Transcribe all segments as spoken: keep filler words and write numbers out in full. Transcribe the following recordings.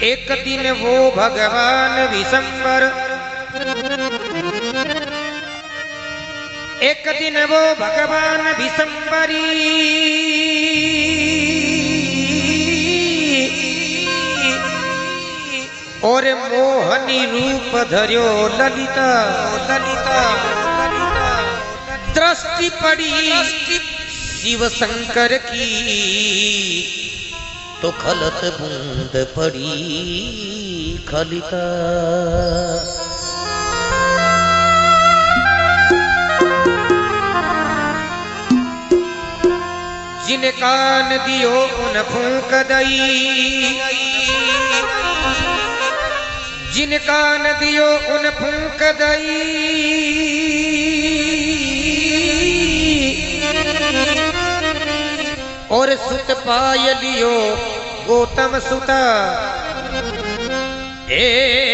एक दिन वो भगवान विशंबर एक दिन वो भगवान विशंबरी और मोहनी रूप धर्यो ललिता ललिता दृष्टि पड़ी शिव शंकर की तो खलत बूंद पड़ी खलिता। जिन कान दियो उन फूंक दई जिन कान दियो उन फूंक दई और सुत पाय लियो गौतम सुता ए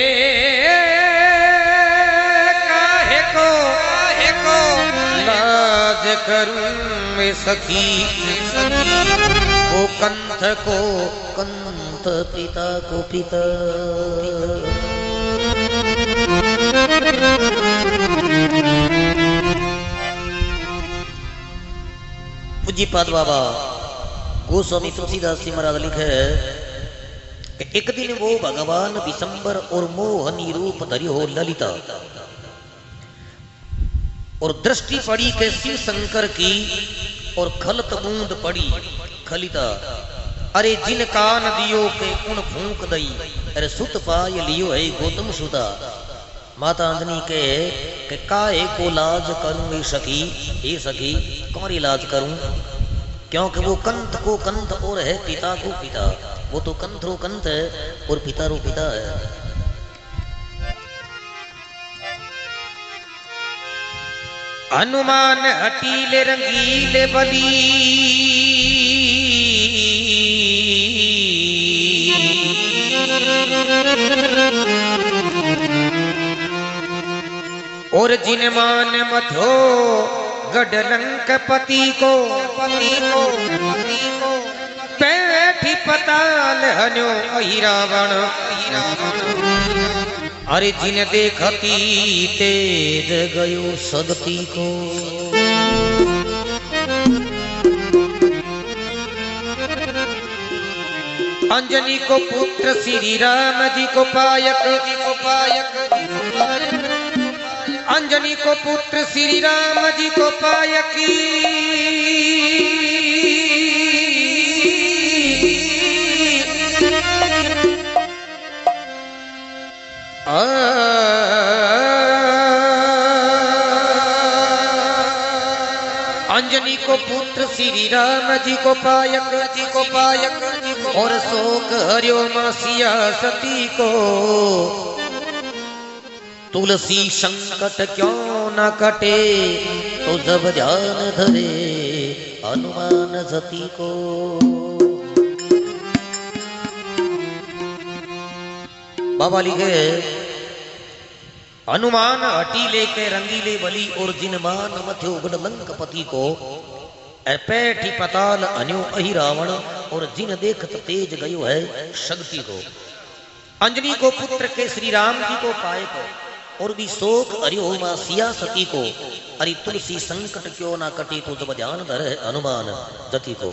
काहे को काहे को लाज करूं मैं सखी वो कंथ को कंथ पिता को पिता। पूज्यपाद बाबा गोस्वामी तुलसीदास जी महाराज लिखे कि एक दिन वो भगवान विशंबर और मोहनी रूप धरि हो ललिता और दृष्टि पड़ी के शिव शंकर की और खलत बूंद पड़ी खलिता। अरे जिन कान दियो के उन फूंक दई अरे सुत पाय लियो है गौतम सुता। माता अंजनी के कि काहे को लाज करूं सखी हे सखी कौन इलाज करूं क्योंकि वो कंथ को कंथ और है पिता को पिता। वो तो कंथ रो कंथ है और पिता रो पिता है। हनुमान हटीले रंगीले बली और जिन मान मथो गढ़लंक पति को पति को बैठी पताल हन्यो अहि रावण। अरे जिन देखती तेज गयो सगती को अंजनी को पुत्र श्री राम जी को पायक को पायक अंजनी को पुत्र श्री राम जी को पायकी अंजनी को पुत्र श्री राम जी को पायक जी को पायक और शोक हरियो मासिया सती को। तुलसी संकट क्यों न कटे तो जब ध्यान धरे हनुमान सती को। बाबा लिखे हनुमान हटीले के रंगीले बली और जिन मान मथ्यो गढ़लंक पति को पैठी पताल अन्यो अहि रावण और जिन देखत तेज गयो है शक्ति को। अंजनी को पुत्र के श्री राम जी को पाए को और भी शोक हरियो मां सिया सती को। अरे तुलसी संकट क्यों ना कटी तो जब ध्यान धरे हनुमान जति को।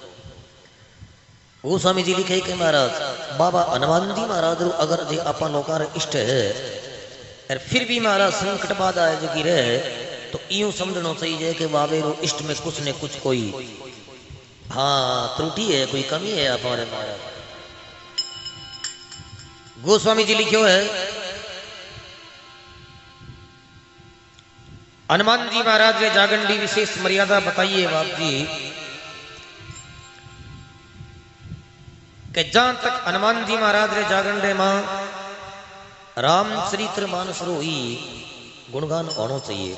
गोस्वामी जी लिखे के महाराज बाबा हनुमान जी महाराज अगर जे आपा लोकार इष्ट है और फिर भी महाराज संकट बाद आए जो गिरे तो यूं समझना चाहिए कि बाबे रो इष्ट में कुछ न कुछ कोई हाँ त्रुटि है कोई कमी है हमारे महाराज। गोस्वामी जी लिखो है हनुमान जी महाराज ने जागंडी विशेष मर्यादा बताइए बाप जी कि जहां तक हनुमान जी महाराज ने जागंडे मां राम चरित्र मानस रो ही गुणगान होना चाहिए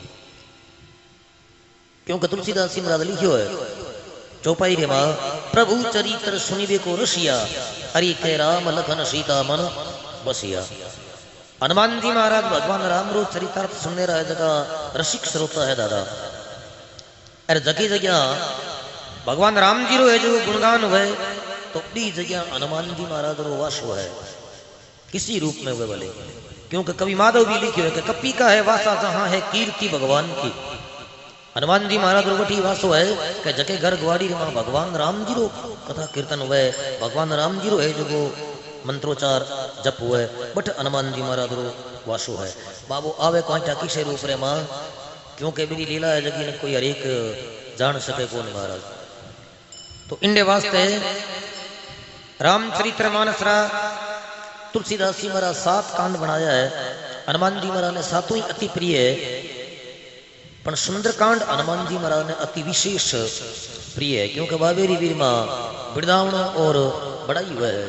क्योंकि तुलसीदास जी महाराज लिखियो है चौपाई रे मां प्रभु चरित्र सुनिबे को रसिया हरि के राम लखन सीता मन बसिया। हनुमान जी महाराज भगवान राम रो चरितार्थ सुनने रहा जगह रसिक श्रोता है दादा। अरे जगह जगह भगवान राम जी रो है जो गुणगान हुए तो दी जगह हनुमान जी महाराज रो वासो है किसी रूप में वे बोले, क्योंकि कवि माधव भी लिखे कि कपी का है वासा जहां है कीर्ति भगवान की। हनुमान जी महाराज रो वठी वासो है कि जके घर ग्वाड़ी रे भगवान राम जी रो कथा कीर्तन हुए, भगवान राम जी रो है जो मंत्रोच्चार जप हुए, बट हनुमान जी महाराज रो वासो है। बाबू आवे कांटा किसे रूप रे मां, क्योंकि मेरी लीला है जगी ने कोई हरेक जान सके कौन महाराज। तो इंडे वास्ते रामचरित्र मानस रा तुलसीदास जी महाराज सात कांड बनाया है। हनुमान जी महाराज ने सातों ही अति प्रिय है, पर सुंदरकांड हनुमान जी महाराज ने अति विशेष प्रिय है, क्योंकि बाबेरी वीर मां वृंदावन और बड़ाई हुआ है।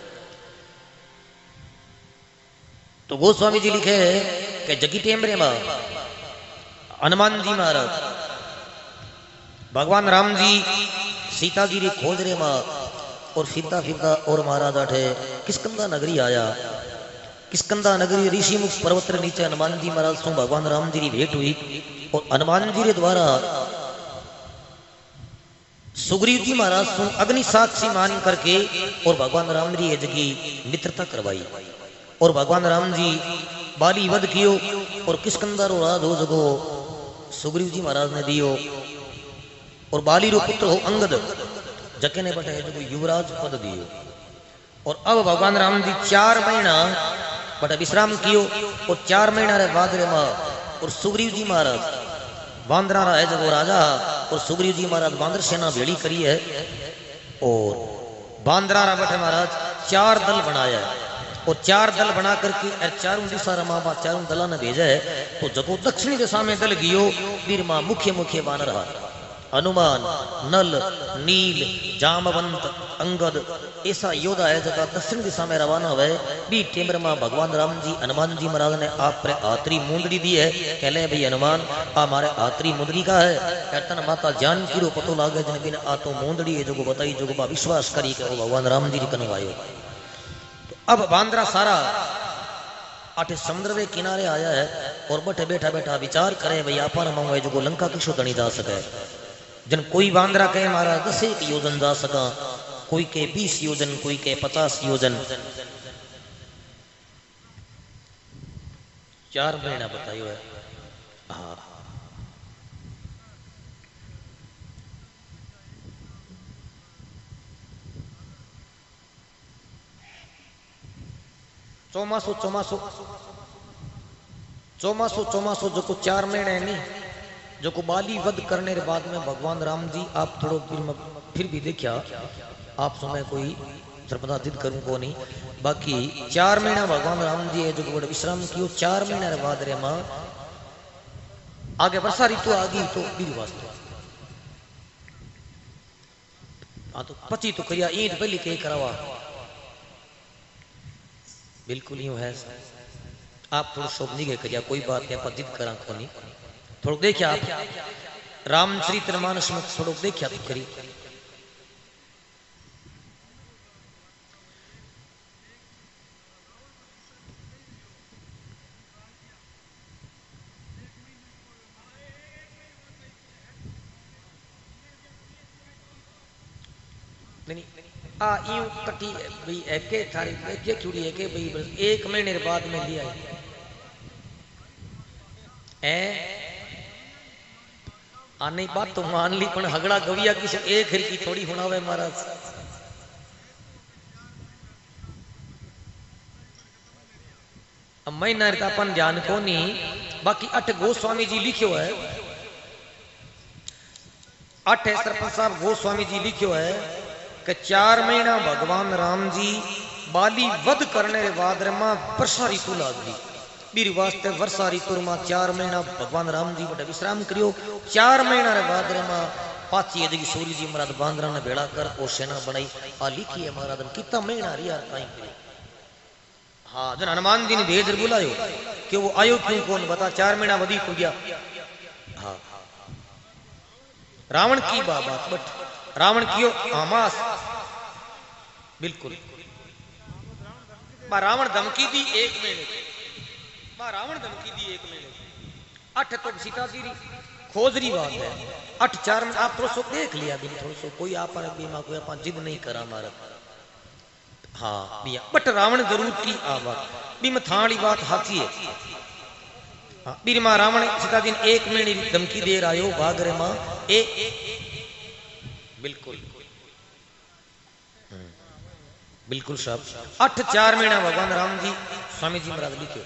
तो गोस्वामी जी लिखे कि जगी टेमरे मां हनुमान जी महाराज भगवान राम जी सीता जी री खोज रे मां और फिरता फिरता और महाराज आठे किस्कंदा नगरी आया। किस्कंदा नगरी ऋषिमुख पर्वत रे नीचे हनुमान जी महाराज सो भगवान राम जी री भेंट हुई, और हनुमान जी रे द्वारा सुग्रीव जी महाराज सो अग्नि साक्षी मान करके और भगवान राम जी जगी मित्रता करवाई, और भगवान राम जी बाली वध कियो, और किस्कंदा रो राज हो जगो सुग्रीव जी महाराज ने दियो, और बाली रो पुत्र हो अंगद जके ने बटे जो युवराज पद दियो। और अब भगवान राम जी चार महीना बटे विश्राम कियो, और चार महीना रे बाद रे मां और सुग्रीव जी महाराज बांद्रा रा है जगो राजा, और सुग्रीव जी महाराज बांद्र सेना भेड़ी करी है, और बांद्रा रा बटे महाराज चार दल बनाया है, और चार दल बना करके चारों दिशा रमा बा चारों दला ने भेजा है। तो जगो दक्षिणी दिशा में दल गियो वीर मां मुख्य मुख्य बानर हनुमान नल नील जामवंत अंगद ऐसा योद्धा है जगह दक्षिण दिशा में रवाना हुए। बी टेमर मां भगवान राम जी हनुमान जी महाराज ने आप पर आतरी मुंदड़ी दी है, कहले भाई हनुमान हमारे आतरी मुंदड़ी का है, कहतन माता जानकी रो पतो लागे जन बिन आ तो मुंदड़ी है जो बताई जो बा विश्वास करी के भगवान राम जी कनु आयो। अब बांद्रा सारा आठे समुद्र के किनारे आया है, और बठे बैठा बैठा विचार करे भाई आपन मांगे जो लंका किसो तणी जा सके। जन कोई बांद्रा कहे महाराज दस एक योजन जा सका, कोई के बीस योजन, कोई के पचास योजन। चार महीना बतायो है। हाँ चौमासो चौमासो चौमासो चौमासो जो को चार महीने नहीं जो को बाली वध करने के बाद में भगवान राम जी आप थोड़ो फिर फिर भी देखा आप समय कोई सर्वदा जिद करूं को नहीं, बाकी चार महीना भगवान राम जी है जो बड़े विश्राम कियो। चार महीना रे बाद रे मां आगे वर्षा ऋतु आ गई तो बीर वास्तव हाँ तो पची तो करिया ईंट पहली के करावा बिल्कुल यूं है। आप थोड़ा शोभ नहीं करिया कोई बात नहीं, आप जिद करा को नहीं, थोड़ा देखिया आप रामचरित्र मानस में थोड़ा देखिया तो करी। नहीं आ यूं कटी भाई एके थारी एके चूड़ी एके भाई एक महीने के बाद में लिया है आ नहीं बात तो मान ली पण हगड़ा गविया किसी एक हिर की थोड़ी होना वे महाराज। अब महीना अपन ध्यान को नहीं, बाकी अठ गोस्वामी जी लिखियो है, अठ है सरपंच साहब गोस्वामी जी लिखियो है कि चार महीना भगवान राम जी बाली वध करने के बाद रमा वर्षा ऋतु लाग गई। बीर वास्ते वर्षा ऋतु में चार महीना भगवान राम जी बड़े विश्राम करियो। चार महीना रे बाद रमा पाची यदि सूर्य जी महाराज बांद्रा ने बेड़ा कर और सेना बनाई आ लिखी है महाराज कितना महीना रिया कहीं करे। हाँ जन हनुमान जी ने भेज बुलायो कि वो आयो क्यों कौन बता, चार महीना वधी को गया। हाँ रावण की बात बट रावण कियो आमास बिल्कुल बा रावण धमकी दी एक महीने बा रावण धमकी दी एक महीने अठ तो सीता जी खोजरी बात है। अठ चार में आप थोड़ा सो देख लिया भी थोड़ा सो कोई आप बीमा कोई आप जिद नहीं करा मारा हाँ बिया बट रावण जरूर की आ बात भी मथा वाली बात हाकी है। हाँ बीर मां रावण सीता दिन एक महीने धमकी दे रहा हो भाग रे मां ए बिल्कुल बिल्कुल साहब अठ चार महीना भगवान राम जी स्वामी जी महाराज लिखे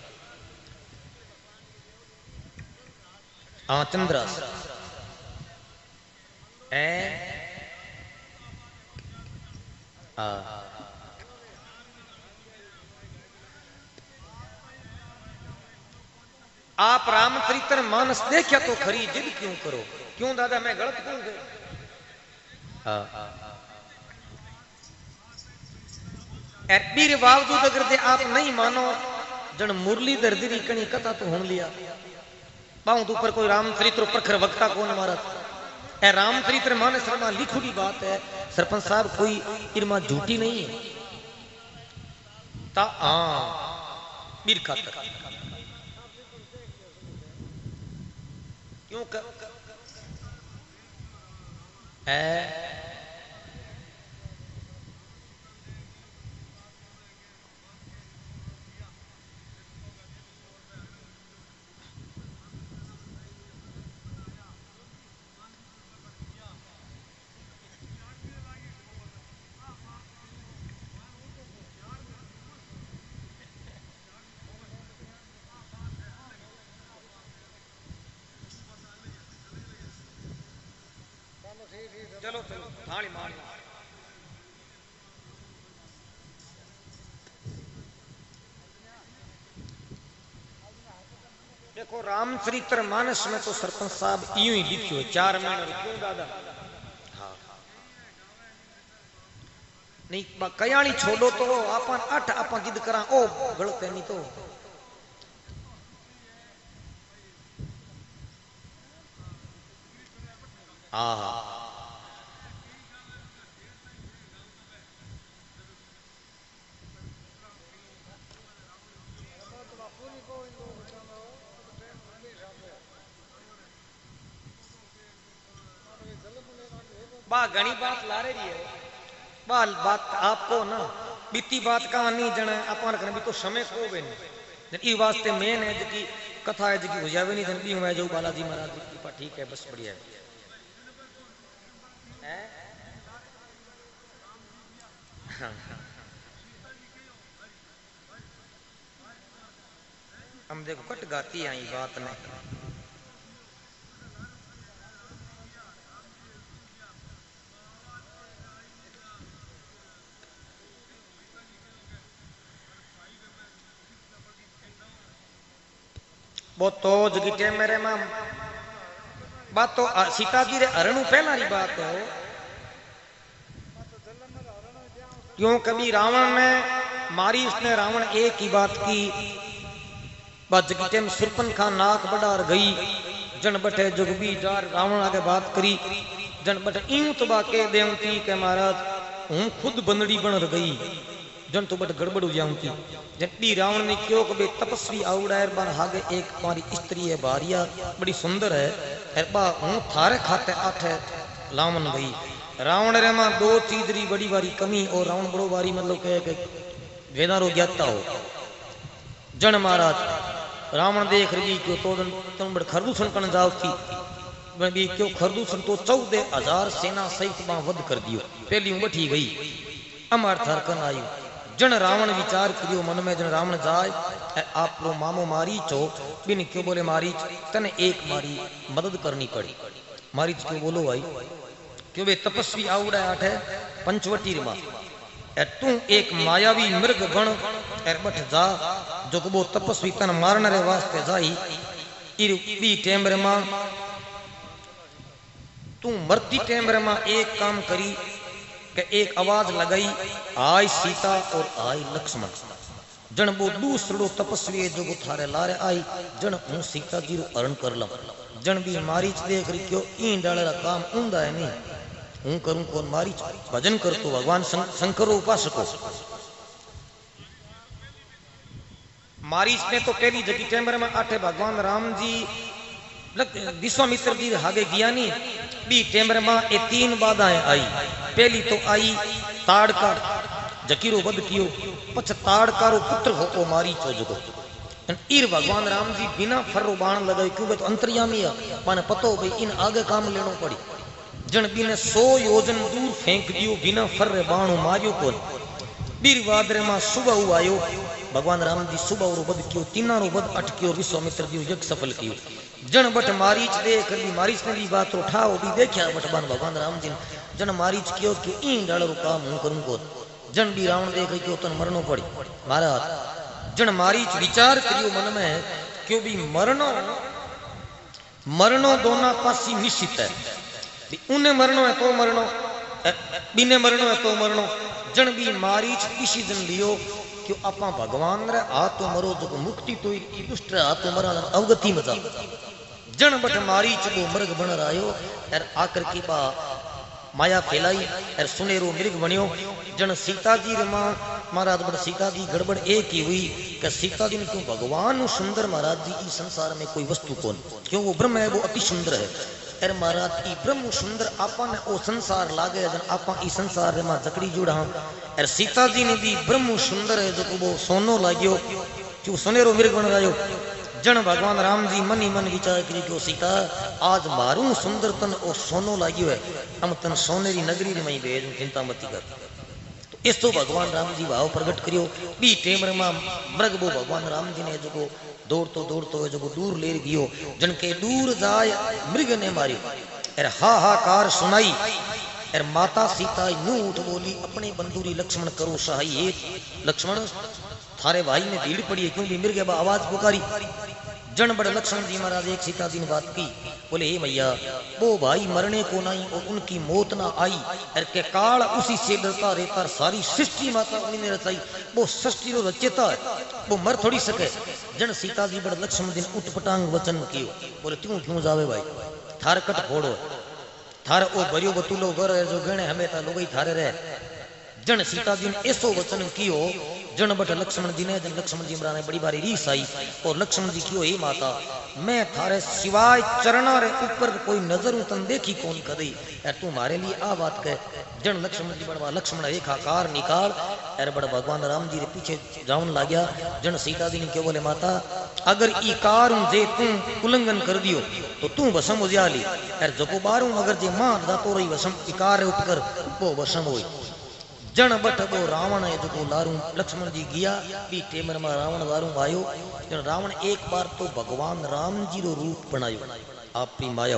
हाँ चंद्रास ए आ आप रामचरित्र मानस देखा तो खरी जिद क्यों करो क्यों दादा मैं गलत क्यों गए बीर बावजूद अगर दे आप नहीं मानो जन मुरलीधर दी कणी कथा तो होन लिया पाऊं ऊपर कोई रामचरित्र प्रखर वक्ता कौन हमारा ए रामचरित्र मानस रमा लिखुड़ी बात है सरपंच साहब कोई इरमा झूठी नहीं है ता हाँ बीर खातर क्यों कर ए चलो चलो थाली मार देखो रामचरित्र मानस में तो सरपंच साहब यूं ही लिखियो चार महीने क्यों दादा हाँ नहीं कयाणी छोड़ो तो अपन अठ अपन जिद करा ओ गलत है नहीं तो हाँ बा घनी बात ला रही है बाल बात आपको ना बीती बात का नहीं जन अपन भी तो समय को भी नहीं ई वास्ते मेन है जी कथा है जी हो जावे नहीं जन भी मैं जो बालाजी महाराज जी की ठीक है बस बढ़िया है हाँ हम देखो कट गाती आई बात नहीं वो तो जगी मेरे मां बात तो सीता जी रे हरण पहला री बात हो क्यों कभी रावण ने मारी उसने रावण एक ही बात की बात जगी टेम सुरपन खान नाक बढ़ार गई जन बटे जुगबी जार रावण आगे बात करी जन बटे यूं तो बाके देवती के महाराज हूं खुद बंदड़ी बन गई जन तो बट गड़बड़ हो जाऊंगी जब भी रावण ने क्यों कभी तपस्वी आवड़ा है बार हागे एक हमारी स्त्री है भारिया बड़ी सुंदर है बा हूं थारे खाते आठ है लावन गई रावण रे मां दो चीज री बड़ी बारी कमी और रावण बड़ो बारी मतलब कहे कि वेदारो ज्ञाता हो जन महाराज रावण देख रही क्यों तो तुम बड़ खरदूषण कन जाओ थी भी क्यों खरदूषण तो चौदह हजार सेना सहित वहां वध कर दियो पहली बैठी गई अमर थरकन आयु जन रावण विचार करियो मन में जन रावण जाए आप लो मामो मारी चो बिन क्यों बोले मारी तने एक मारी मदद करनी पड़ी मारी क्यों बोलो भाई क्यों वे तपस्वी आवड़ा आठ है पंचवटी रमा तू एक मायावी मृग बन एर बठ जा जो वो तपस्वी तन मारने रे वास्ते जाई इर टेम रमा तू मरती टेम रमा एक काम करी कि एक आवाज लगाई आई सीता और आई लक्ष्मण जन वो दूसरो तपस्वी जो वो थारे लारे आई जन हूं सीता जी रो हरण कर लम जन भी मारीच देख रही क्यों ई डाले काम ऊंदा है नहीं हूं करूं कौन मारीच भजन कर तो भगवान शंकर उपासको मारीच ने तो पहली जगी टेमर में आठे भगवान राम जी विश्वामित्र जी हागे गया नहीं बी टेमर में ये तीन बाधाएं आई पहली तो आई ताड़का जकीरो वध कियो पछ ताड़कारो पुत्र हो ओ मारी चो जगो ईर भगवान राम जी बिना फर्रो बाण लगाए क्यों तो अंतर्यामी है माने पतो भाई इन आगे काम लेनो पड़ी जन बिने सौ योजन दूर फेंक दियो बिना फर्रे बाणो मारियो कोन बीर वादरे में सुबह आयो भगवान राम जी सुबह रो वध कियो तीना रो वध अटकियो विश्वामित्र जी यज्ञ सफल कियो जन बट मारीच देख ली मारीच ने भी बात उठाओ भी देखा बट बान भगवान राम जी जन मारीच कियो कि ई डाल रो काम हूं करूं को जन भी रावण देख क्यों तन मरनो पड़ी महाराज जन मारीच विचार करियो मन में क्यों भी मरनो मरनो दोना पासी निश्चित है उन्हें मरनो है तो मरनो बिने मरनो है तो मरनो जन भी मारीच डिसीजन लियो क्यों आपा भगवान रे आ तो मरो जो मुक्ति तो दुष्ट आ तो मरा अवगति मजा जन बट मारीच वो मृग बन रायो और आकर की बा माया फैलाई और सुनेरो मृग बनियो जन सीता जी रमा महाराज बड़ सीता जी गड़बड़ एक ही हुई कि सीता जी ने क्यों भगवान सुंदर महाराज जी इस संसार में कोई वस्तु कौन क्यों वो ब्रह्म है वो अति सुंदर है अरे महाराज ई ब्रह्म सुंदर आपा ने ओ संसार लागे जन आपा ई संसार रमा जकड़ी जुड़ा अरे सीता जी ने भी ब्रह्म सुंदर है जो वो सोनो लाग्यो क्यों सुनेरो मृग बन रहा जन भगवान राम जी मन ही मन विचार करी क्यों सीता आज मारू सुंदर तन ओ सोनो लाग्यो है हम तन सोनेरी नगरी में ही भेज चिंता मत कर तो इस तो भगवान राम जी भाव प्रकट करियो बी टेमर में मृग वो भगवान राम जी ने जो दौड़तो दौड़तो जो दूर ले गयो जन के दूर जाय मृग ने मारियो अरे हाहाकार सुनाई अरे माता सीता यूं उठ बोली अपने बंधुरी लक्ष्मण करो सहाय लक्ष्मण थारे भाई में भीड़ पड़ी है क्यों भी मृग आवाज पुकारी जन बड़े लक्ष्मण जी महाराज एक सीता जी ने बात की बोले हे भैया वो भाई मरने को नहीं और उनकी मौत ना आई अरे के काल उसी से डरता रहता सारी सृष्टि माता उन्हीं ने रचाई वो सृष्टि रो रचेता है वो मर थोड़ी सके जन सीता जी बड़े लक्ष्मण दिन उठपटांग वचन कियो बोले क्यों क्यों जावे भाई थार कट फोड़ो थार ओ भरियो बतूलो घर है जो गणे हमें ता लोग थारे रहे जन सीता जी ने ऐसो वचन कियो जन बट लक्ष्मण जी ने जन लक्ष्मण जी ने बड़ी बारी रीस आई और लक्ष्मण जी कियो हे माता मैं थारे सिवाय चरणा रे ऊपर कोई नजर तन देखी कौन कदी तू मारे लिए आ बात कह जन लक्ष्मण जी बड़वा लक्ष्मण एक आकार निकाल अरे बड़ा भगवान राम जी रे पीछे जावन लाग्या जन सीता जी ने क्यों बोले माता अगर ई कार जे तू उल्लंघन कर दियो तो तू वसम हो जा ली अरे जको बारू अगर जे मां जातो रही वसम इकार रे उपकर वो वसम होई जन बट वो रावण है जो लारू लक्ष्मण जी गया बी टेमर में रावण लारू आयो जन रावण एक बार तो भगवान राम जी रो रूप बनायो आपकी माया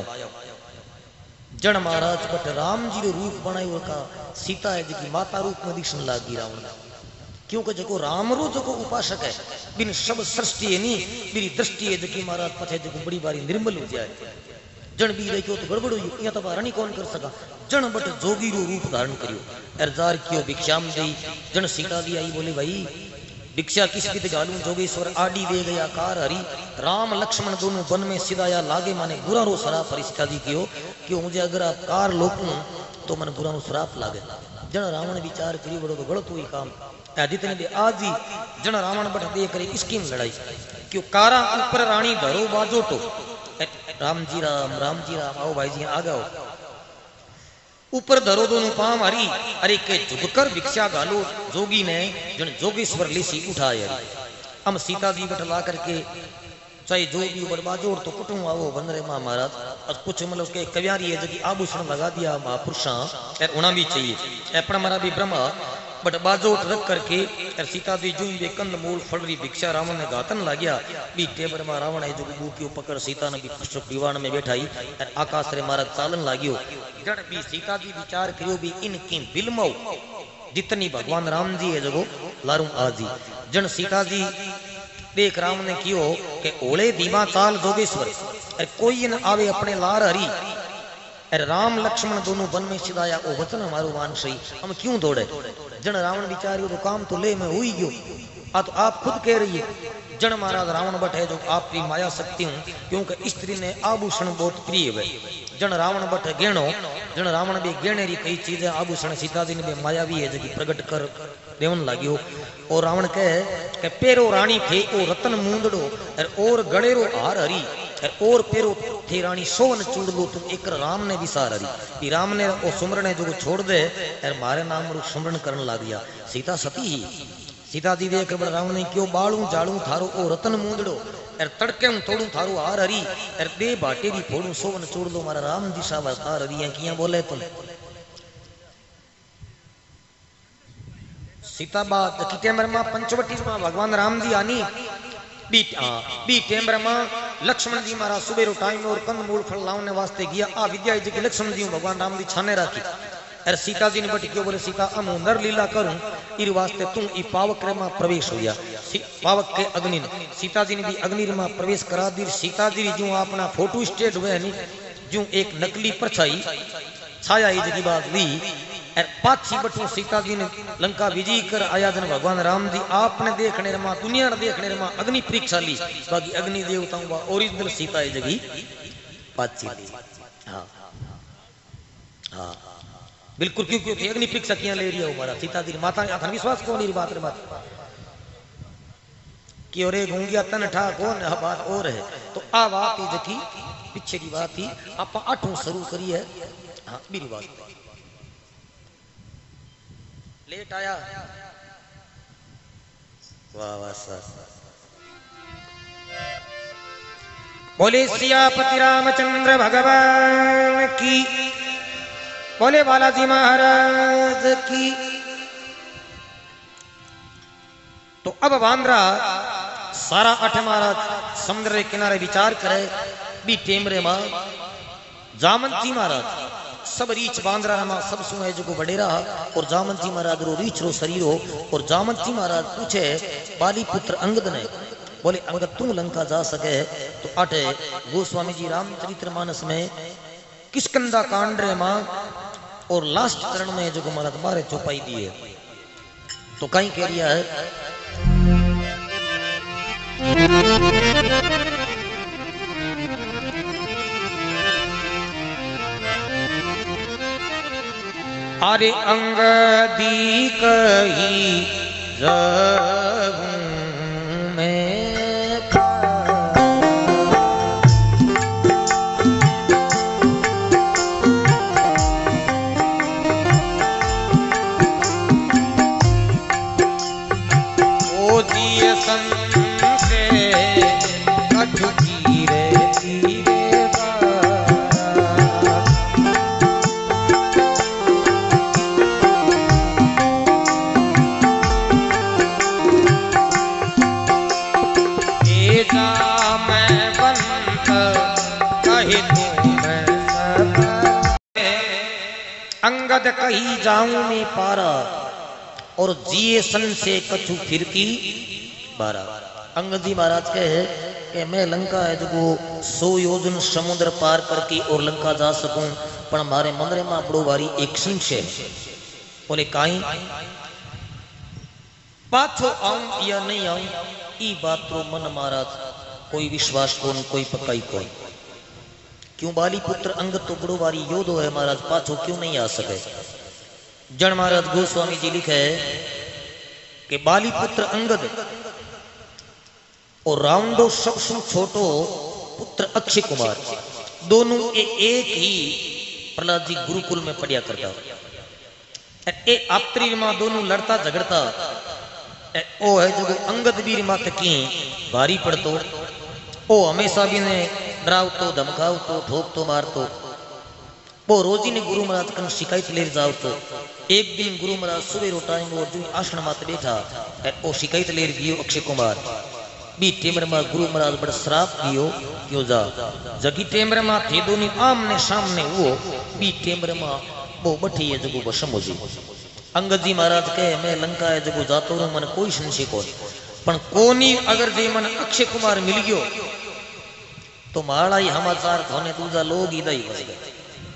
जन महाराज बट राम जी रो रूप बनायो का सीता है जी माता रूप में दिखने लागी रावण क्योंकि जो राम रो जो उपासक है बिन सब सृष्टि है नहीं मेरी दृष्टि है जो महाराज पथे जो बड़ी बारी निर्मल हो जाए जन भी रही तो गड़बड़ हुई या तो बारणी कौन कर सका जन बट जोगी रो रूप धारण करियो अरजार कियो भिक्षाम दई जन सीता जी आई बोले भाई भिक्षा किस भी गालू जोगेश्वर आडी दे गया कार हरी राम लक्ष्मण दोनों वन में सिदाया लागे माने बुरा रो शराप सीता जी कियो क्यों मुझे अगर आप कार लोकूं तो मन बुरा रो शराप लागे जन रावण विचार करियो बड़ो तो गलत हुई काम आदित्य ने आज ही जन रावण बट दे करे स्कीम लड़ाई क्यों कारा ऊपर रानी धरो बाजो तो राम जी राम राम जी राम आओ भाई जी आ जाओ ऊपर धरो दोनों पाम हरी अरे के झुककर भिक्षा गालो जोगी ने जन जोगेश्वर लेसी उठाए हम सीता जी बटला करके चाहे जो भी ऊपर बाजोड़ तो कुटुम आओ बन रहे माँ महाराज और कुछ मतलब के कव्यारी है जो आभूषण लगा दिया महापुरुषा होना भी चाहिए अपना हमारा भी ब्रह्मा बट बाजोट रख करके सीता जी जू बे कंद मूल फड़री भिक्षा रावण ने गातन लाग्या बी टेबर में रावण है जो बूकियो पकड़ सीता ने भी दीवान में बैठाई और आकाश रे मारा चालन लाग्यो जड़ भी सीता जी विचार करियो भी इनकी बिलमो जितनी भगवान राम जी है जो लारू आजी जन सीता जी देख राम ने कियो के ओले दीवा ताल जोगेश्वर अरे कोई न आवे अपने लार हरी अरे राम लक्ष्मण दोनों वन में सिदाया ओ वचन हमारो मान सही हम क्यों दौड़े जन रावण विचारियो तो काम तो ले में हुई गयो आ तो आप खुद कह रही है जन महाराज रावण बट है जो आपकी माया शक्ति हूं क्योंकि स्त्री ने आभूषण बहुत प्रिय है जन रावण बट गेणो जन रावण भी गेणे री कई चीजें आभूषण सीता जी ने मायावी है जो प्रकट कर देवन लाग्यो और रावण कहे के पेरो रानी थे ओ रतन मूंदड़ो और गड़ेरो हार हरी और पेरो थे रानी सोवन चूड़ लो तुम एक राम ने विसार हरी राम ने वो सुमरने जो छोड़ दे यार मारे नाम सुमरन करने लग गया सीता सती ही सीता जी देख बड़ राम ने क्यों बालू जालू थारो ओ रतन मूंदड़ो यार तड़के हूं तोड़ू थारो हार हरी यार दे बाटे भी फोड़ू सोवन चूड़ लो मारा राम दिशा वसार हरी है किया बोले तुम सीता बात की टेमर मां पंचवटी मां भगवान राम जी आनी बी हाँ बी टेमर मां लक्ष्मण जी मारा सुबेरो टाइम और कंद मूल फल लाने वास्ते गया आ विद्या जी की लक्ष्मण जी भगवान राम जी छाने राखी अरे सीता जी ने बटी क्यों बोले सीता हम नर लीला करूं इर वास्ते तू ई पावक रे मां प्रवेश हो गया पावक के अग्नि ने सीता जी ने भी अग्नि रे मां प्रवेश करा दी सीता जी जो अपना फोटो स्टेट हुए नहीं जो एक नकली परछाई छाया ही जगी बात ली पाछी बटू सीता जी ने लंका विजय कर आया जन भगवान राम जी आपने देखने रमा दुनिया ने देखने रमा अग्नि परीक्षा ली बाकी अग्नि देवताओं ओरिजिनल सीता है जगी पाछी ली हाँ हाँ बिल्कुल क्यों क्यों अग्नि परीक्षा किया ले रही है हमारा सीता जी माता आखन विश्वास कौन ही बात रे बात कि और गूंगिया तन ठा कौन बात और है तो आ बात ही जकी पीछे की बात ही आप आठों शुरू करी है हाँ मेरी बात लेट आया वाह वाह बोले सियापति रामचंद्र भगवान की बोले बालाजी महाराज की। तो अब वांद्रा सारा अठ महाराज समुद्र के किनारे विचार करे बी टेमरे मां जामंती महाराज सब रीच बांद्रा रमा सब सुने जो बडेरा और जामंती महाराज रो रीच रो शरीर हो और जामंती महाराज पूछे बाली पुत्र अंगद ने बोले अंगद तू लंका जा सके तो अटे गोस्वामी जी रामचरितमानस में किष्किंधा कांड रे मां और लास्ट चरण में जो महाराज मारे चौपाई दिए तो कहीं कह रिया है अरे अंगदी कही रहूं मैं ओ दिए सन से कठुकी रहती अंगद कही जाऊं मैं पारा और जिए सन से कछु फिरती बारा। अंगद जी महाराज कहे कि मैं लंका है जो सौ योजन समुद्र पार करके और लंका जा सकूं पर हमारे मंदिर में बड़ो भारी एक से बोले काई पाछो आऊं या नहीं आऊं ई बात तो मन महाराज कोई विश्वास कौन कोई पकाई कौन क्यों बाली पुत्र अंगद तो बड़ो बारी योधो है महाराज पाछो क्यों नहीं आ सके। जन महाराज गोस्वामी जी लिखे कि बाली पुत्र अंगद और रावणो सबसे छोटो पुत्र अक्षय कुमार दोनों ए, एक ही प्रहलाद जी गुरुकुल में पढ़िया करता ए आपत्री मां दोनों लड़ता झगड़ता ओ है जो अंगद वीर मात की भारी पड़तो ओ हमेशा भी ने डराव तो धमकाव तो ठोक तो मार तो वो रोजी ने गुरु महाराज कन शिकायत ले जाओ तो एक दिन गुरु महाराज सुबह टाइम वो जो आश्रम मात बैठा ओ शिकायत ले दियो अक्षय कुमार बी टेमर मा गुरु महाराज बड़ा श्राप दियो क्यों जा जगी टेमर मा थे दोनी आमने सामने वो बी टेमर मा वो बैठी है जगो वशम हो जी। अंगद जी महाराज कहे मैं लंका है जगो जातो रू मन कोई संशय कोन पण कोनी अगर जे मन अक्षय कुमार मिल गयो तो माड़ा ही समाचार थोने दूजा लोग ही दई बस गए।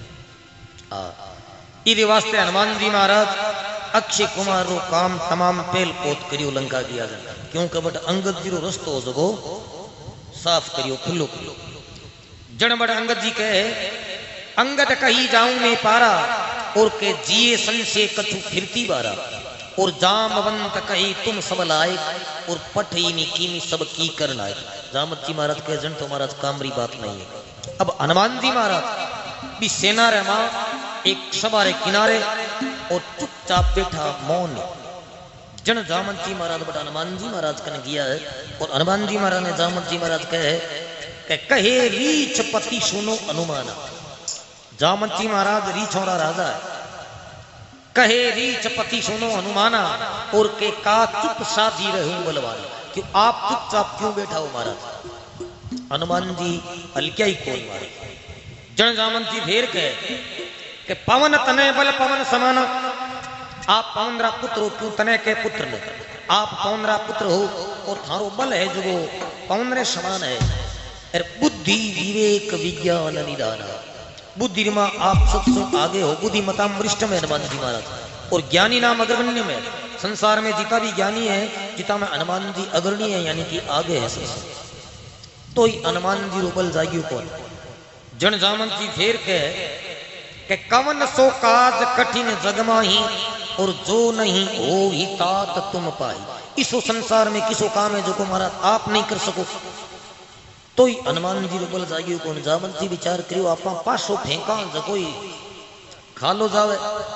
इदे वास्ते हनुमान जी महाराज अक्षय कुमार रो काम तमाम पेल पोत करियो लंका किया जा क्यों कबट अंगद जी रो रस्तो जगो साफ करियो खुलो खुलो। जन बड़ अंगद जी कहे अंगद कही जाऊं मैं पारा और के जिए सन से कछु फिरती बारा और जामवंत कही तुम सब लायक और पठई नी कीनी सब की कर लायक। जामत जी महाराज कहे जन तो महाराज कामरी बात नहीं है अब हनुमान जी महाराज भी सेना रे मां एक सभा रे किनारे और चुपचाप बैठा मौन जन जामन जी महाराज बड़ा हनुमान जी महाराज कन गया है और हनुमान जी महाराज ने जामन जी महाराज कहे कि कहे रीछ पति सुनो अनुमाना। जामन जी महाराज रीछोड़ा राजा है, कहे रीछ पति सुनो हनुमाना और के का चुप साधी रहूं बलवाना। क्यों आप चुपचाप क्यों बैठा हो महाराज? हनुमान जी हल्किया ही कौन मारे जन जामन जी फेर के कि पवन तने बल पवन समाना। आप पवनरा पुत्र हो, क्यों तने के पुत्र ने? आप पवनरा पुत्र हो और थारो बल है जो पवन रे समान है। अरे बुद्धि विवेक विज्ञान निदान, बुद्धि में आप सबसे आगे हो, बुद्धि मताम वरिष्ठ में हनुमान जी महाराज और ज्ञानी नाम अग्रगण्य में। संसार में जितना भी ज्ञानी है जितना में हनुमान जी अग्रणी है, यानी कि आगे है संसार। तो ही हनुमान जी रूपल जागियो कौन जन जामन जी फेर के के कवन सो काज कठिन जगमाही और जो नहीं हो ही तात तुम पाई। इस संसार में किसो काम है जो को महाराज आप नहीं कर सको। तो ही हनुमान जी रूपल जागियो कौन। जामन जी विचार करियो आप पासो फेंका जो कोई खा लो जावे।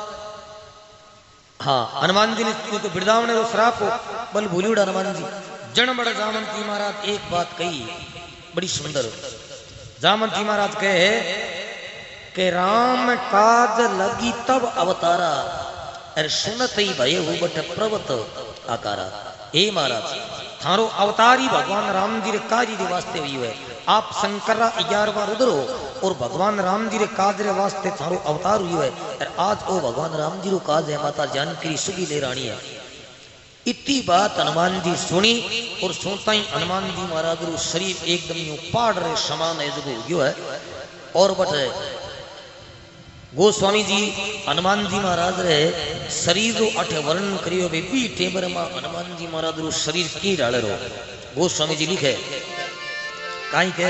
हाँ हनुमान जी ने क्योंकि वृंदावन ने श्राप हो बल भूली उड़ा हनुमान जी। जन बड़ जामन जी महाराज एक बात कही बड़ी सुंदर। जामन जी महाराज कहे कि राम काज लगी तब अवतारा अरे सुनत ही भय हो बट प्रवत आकारा। हे महाराज थारो अवतारी भगवान राम जी रे काज रे वास्ते हुई है। आप शंकर ग्यारहवा रुद्र हो और भगवान राम जी रे काज रे वास्ते थारो अवतार हुई है। और आज ओ भगवान राम जी रो काज है माता जानकी सुगी ले रानी है। इतनी बात हनुमान जी सुनी और सुनता ही हनुमान जी महाराज रो शरीर एकदम यूं पहाड़ रे समान है जो यो है। और बटे गोस्वामी जी हनुमान जी महाराज रे शरीर रो अठ वर्णन करियो बे बी टेबर में हनुमान जी महाराज रो शरीर की डाले रो। गोस्वामी जी लिखे काई के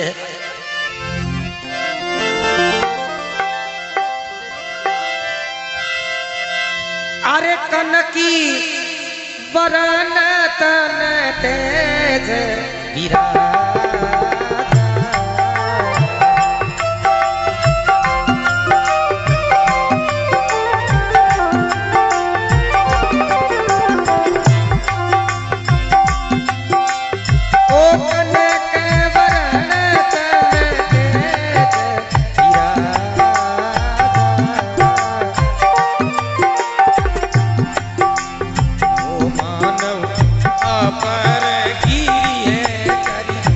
अरे कनकी वरण तन तेज विराज अपर गिरिये करी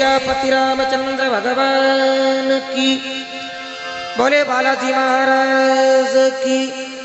सियापति रामचंद्र भगवान की, बोले बालाजी महाराज की।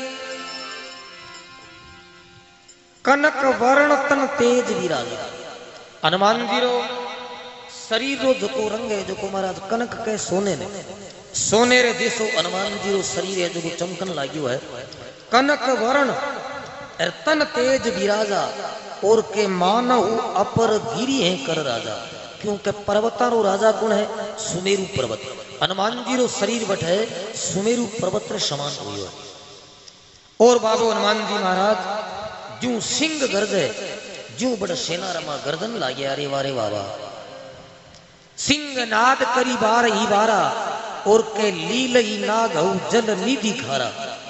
कनक वर्ण तन तेज विराजा, हनुमान जी रो शरीर रो जो रंग है जो महाराज कनक के सोने ने सोने रे जैसो हनुमान जी रो शरीर है जो चमकन लाग्यो है। कनक वर्ण तन तेज विराजा और के मानव अपर गिरी है कर राजा, क्योंकि पर्वता रो राजा कौन है? सुमेरु पर्वत। हनुमान जी रो शरीर बट है सुमेरु पर्वत रे समान हुई है। और बाबू हनुमान जी महाराज जू सिंह गर्जे जू बड़ सेना रमा गर्दन लागे, अरे वारे बाबा सिंह नाद करी बार ही बारा और के लील ही नाग जल निधि खारा।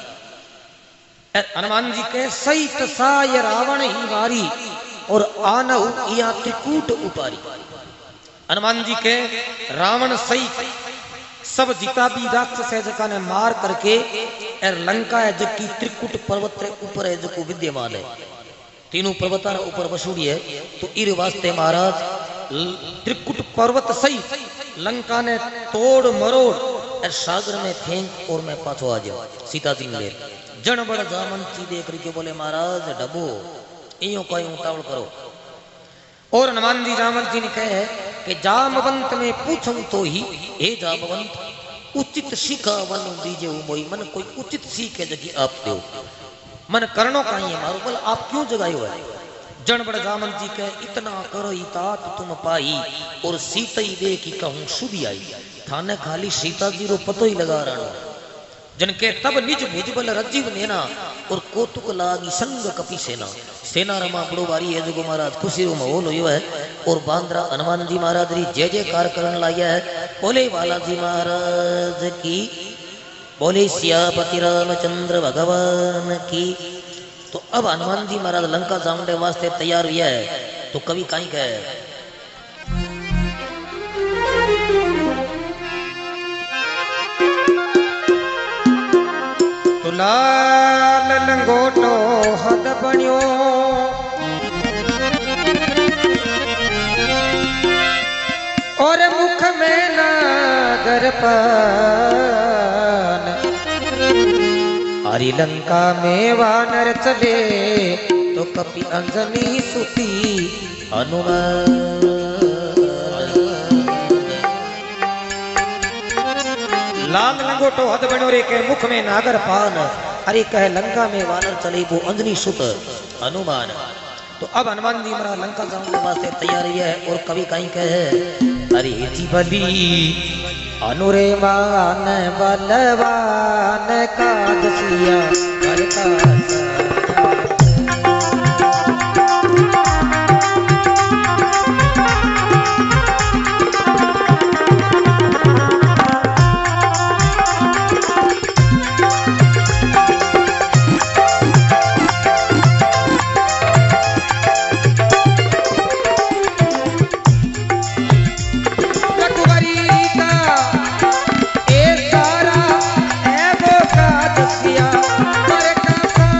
हनुमान जी के सहित साय रावण ही वारी और आनहु या त्रिकूट उपारी। हनुमान जी के रावण सहित सब जिता भी राक्षस है जका ने मार करके एर लंका है जबकि त्रिकूट पर्वत रे ऊपर है जो विद्यमान है, तीनों पर्वत ऊपर बसूड़ी है। तो इर वास्ते महाराज त्रिकुट पर्वत सहित लंका ने तोड़ मरोड़ और सागर में फेंक और मैं पाछो आ जाऊं। सीता जी ने जन बड़ जामंती देख रही के बोले महाराज डबो इयो कोई उतावल करो। और हनुमान जी जामंत जी ने कहे कि जामवंत में पूछूं तो ही हे जामवंत उचित सीखा वन दीजे मोई, मन कोई उचित सीख है जगी आप दो, मन करनो कहीं है मारो, बोल आप क्यों जगायो है? जन बड़ जामन जी के इतना करो तात तुम पाई और सीता ही दे की कहूं सुबी आई, थाने खाली सीता जी रो पतो ही लगा राणो। जनके तब निज भुजबल रजीव नेना और कोतुक लागी संग कपि सेना। सेना रमा बड़ो बारी है जो महाराज खुशी रो माहौल होयो है। और बांद्रा हनुमान जी महाराज री जय जयकार करन लाया है। बोले बालाजी महाराज की, बोले सियापति रामचंद्र भगवान की। तो अब हनुमान जी महाराज लंका जाने वास्ते तैयार हुआ है। तो कवि कहीं कहे तो लाल लंगोटो हद बन्यो और मुख में नागर पान, हरि लंका में वानर चले तो कपि अंजनी सुती हनुमान। लाल लंगोटो हद बनो रे के मुख में नागर पान, अरे कह लंका में वानर चले वो अंजनी सुत हनुमान। तो अब हनुमान जी महाराज लंका जाने के वास्ते तैयार है। और कवि कहीं कहे अरे जी बली अनुरे मान बलवान कादसिया करता सारा है वो कादसिया पर का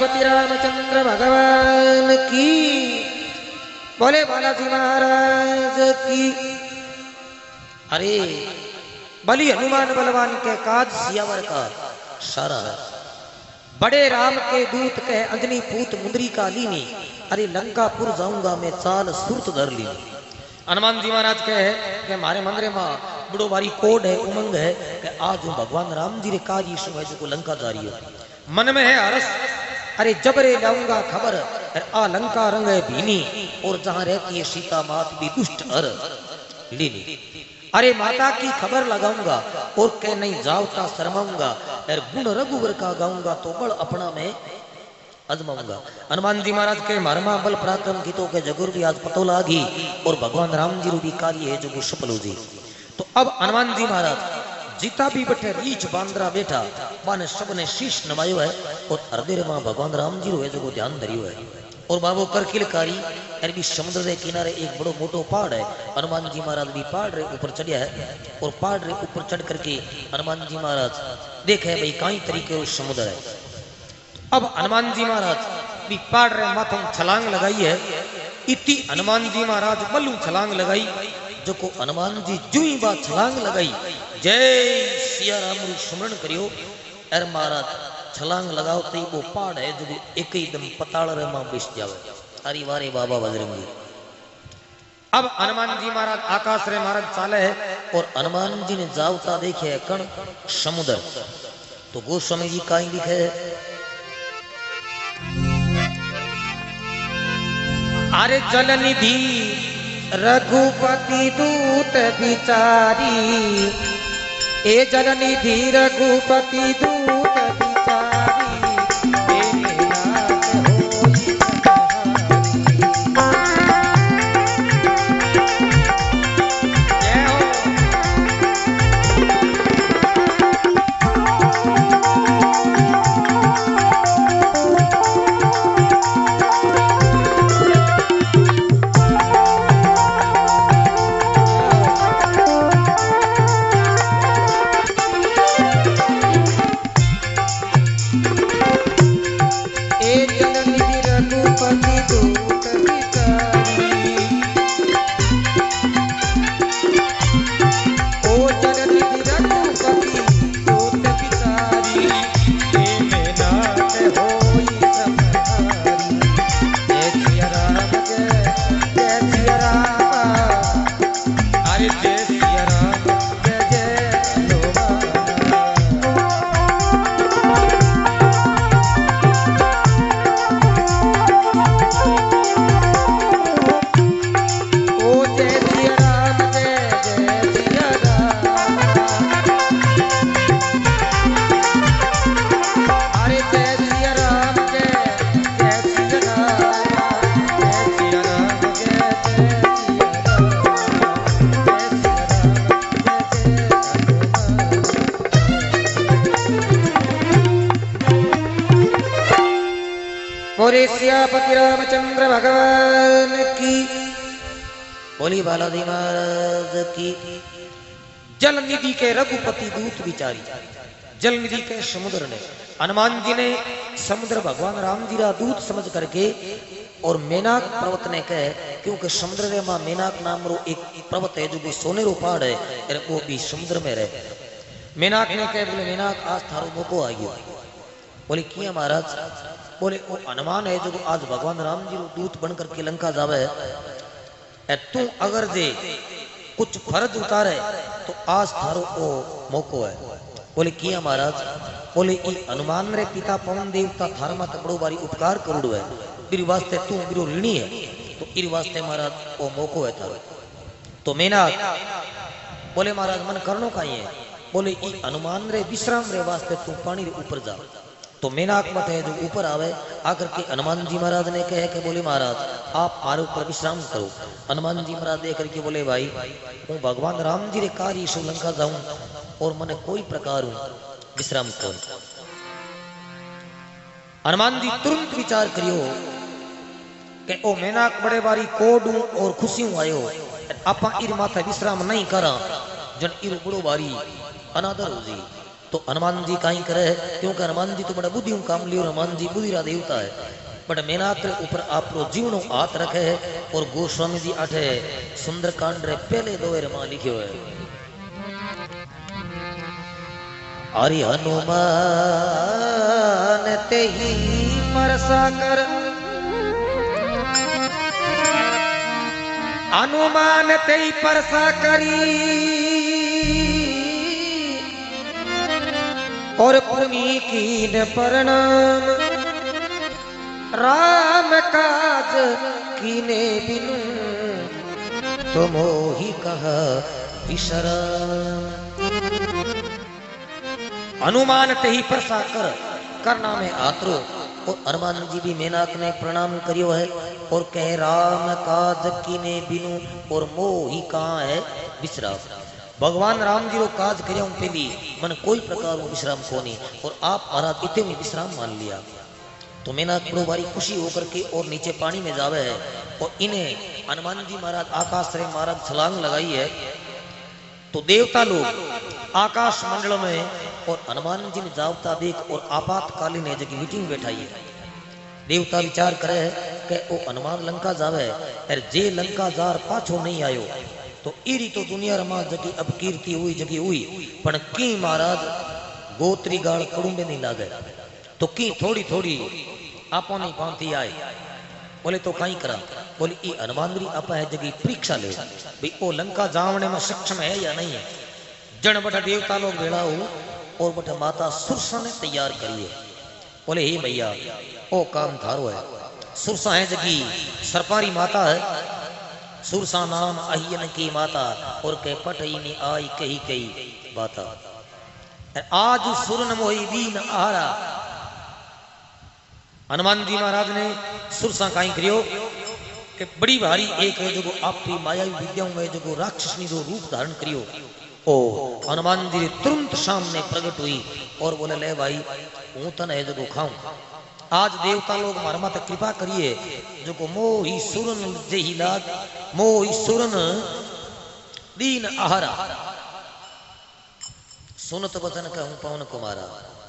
सियापति रामचंद्र भगवान की, बोले बालाजी महाराज की। अरे बलि हनुमान बलवान के काज सियावर का सारा है। बड़े राम के दूत कह अंजनी पूत मुंदरी का लीनी, अरे लंकापुर जाऊंगा मैं चाल सुरत धर ली। हनुमान जी महाराज कहे कि मारे मंदिर में बड़ो बारी कोड है, उमंग है कि आज हूँ भगवान राम जी रे काज ईशु है जो लंका जा रही है। मन में है हरस, अरे जबरे लाऊंगा खबर, आ लंका रंग है भीनी और जहां रहती है सीता मात भी दुष्ट हर लीनी। अरे माता की खबर लगाऊंगा और कह नहीं जावता शर्माऊंगा, और गुण रघुवर का गाऊंगा तो बड़ अपना में अजमाऊंगा। हनुमान जी महाराज के मरमा बल पराक्रम गीतों के जगुर भी आज पतो लागी और भगवान राम जी रूपी कार्य है जो वो सफल हो जी। तो अब हनुमान जी महाराज जीता भी बैठे रीच बांद्रा बैठा माने सब ने शीश नवायो है और हृदय में भगवान राम जी रो है जो वो ध्यान धरियो है। और बाबू करकिलकारी अरबी समुद्र के किनारे एक बड़ो मोटो पहाड़ है। हनुमान जी महाराज भी पहाड़ रे ऊपर चढ़िया है और पहाड़ रे ऊपर चढ़ करके हनुमान जी महाराज देखे भाई कई तरीके का समुद्र है। अब हनुमान जी महाराज भी पहाड़ रे माथों छलांग लगाई है। इतनी हनुमान जी महाराज बल्लू छलांग लगाई जो को हनुमान जी जुई बात छलांग लगाई जय सिया राम स्मरण करियो एर महाराज छलांग लगाओ तो वो पहाड़ है जो एक ही दम पताल रे मां बिस जावे। अरे वारे बाबा बजरंगी। अब हनुमान जी महाराज आकाश रे महाराज चाले है और हनुमान जी ने जावता देखे है कण समुद्र। तो गोस्वामी जी कहीं लिखे है, अरे जल निधि रघुपति दूत बिचारी, ए जल निधि रघुपति दूत सियापति रामचंद्र भगवान की, बोली बालाजी महाराज की। जल निधि के रघुपति दूत बिचारी, जल निधि के समुद्र ने हनुमान जी ने समुद्र भगवान राम जी रा दूत समझ करके और मेनाक पर्वत ने कहे, क्योंकि समुद्र रे मां मेनाक नाम रो एक पर्वत है जो भी सोने रो पहाड़ है वो भी समुद्र में रहे। मेनाक ने कहे, बोले मेनाक आज थारो मौको आ गयो। बोले किया महाराज? बोले वो हनुमान है जो आज भगवान राम जी दूत बन करके लंका जावे है, तू अगर जे कुछ फर्ज उतारे तो आज थारो वो मौको है। बोले किया महाराज? बोले ई हनुमान रे पिता पवन देवता थार माते बड़ो बारी उपकार करुड़ो है, मेरी वास्ते तू मेरो ऋणी है, तो इर वास्ते महाराज वो मौको है थारो। तो मेना बोले महाराज मन करनो काई है? बोले ई हनुमान रे विश्राम रे वास्ते तू पानी रे ऊपर जा। तो मेनाक मत है जो ऊपर आवे आकर के हनुमान जी महाराज ने कहे कि बोले महाराज आप हमारे ऊपर विश्राम करो। हनुमान जी महाराज देख करके बोले भाई हूँ भगवान राम जी रे कार्य श्रीलंका जाऊं और मने कोई प्रकार हूं विश्राम करूं। हनुमान जी तुरंत विचार करियो कि ओ मेनाक बड़े बारी कोडू और खुशी आयो आपा इर माथे विश्राम नहीं करा जन इर बड़ो बारी अनादर हो जी। तो हनुमान जी काई करे क्योंकि हनुमान जी तो बड़ा बुद्धि काम लियो, हनुमान जी बुद्धि रा देवता है। बट मेनाक रे ऊपर आपरो जीवनो हाथ रखे है और गोस्वामी जी अठे सुंदरकांड रे पहले दोएर मां लिखियो है, हरि हनुमान ते ही परसा कर, हनुमान ते ही परसा करी और पुनी कीन प्रणाम, राम काज कीने बिनु तो मोहि कहा विश्राम। हनुमान ते ही परसा कर, करना में आतरो। और हनुमान जी भी मेनाक ने प्रणाम करियो है और कहे राम काज कीने बिनु और मोहि कहा है विश्राम। भगवान राम जी रो काज करियो पहली मन कोई प्रकार वो विश्राम कोनी और आप महाराज इतने में विश्राम मान लिया। तो मेनाक बड़ो बारी खुशी होकर के और नीचे पानी में जावे है और इन्हें हनुमान जी महाराज आकाश रे महाराज छलांग लगाई है। तो देवता लोग आकाश मंडल में और हनुमान जी ने जावता देख और आपातकालीन है जगह मीटिंग बैठाई है। देवता विचार करे कि वो हनुमान लंका जावे और जे लंका जार पाछो नहीं आयो तो इरी तो दुनिया रमा जगी अब कीर्ति हुई जगी हुई पण की महाराज गोत्री गाड़ कड़ूंबे नहीं लागे तो की थोड़ी थोड़ी आपो नहीं पांती आए। बोले तो कहीं करा, बोले ई हनुमान जी आपा है जगी परीक्षा ले भाई ओ लंका जावने में सक्षम है या नहीं है। जन बटा देवता लोग भेड़ा हो और बटा माता सुरसा ने तैयार करिए। बोले हे भैया ओ काम थारो है, सुरसा है जगी सरपारी माता है, सुरसा नाम अहियन की माता और के पटई ने आई कही कही बाता, आज सुरन मोही दीन आहारा। हनुमान जी महाराज ने सुरसा काई करियो कि बड़ी भारी एक है जो आपकी मायावी विद्याओं में जो राक्षसनी जो रूप धारण करियो। ओ हनुमान जी तुरंत सामने प्रकट हुई और बोले ले भाई हूं तन है जो खाऊं, आज देवता लोग मारा माता कृपा करिए जो मोही सुरन जेही लाग मोही सुरन दीन आहारा। सुनत वचन कहूं पवन कुमारा।